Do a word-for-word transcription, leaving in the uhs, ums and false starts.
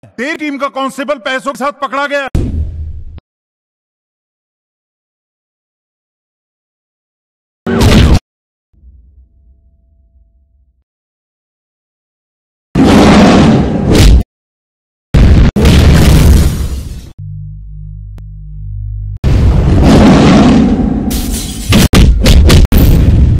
तेरी टीम का कांस्टेबल पैसों के साथ पकड़ा गया।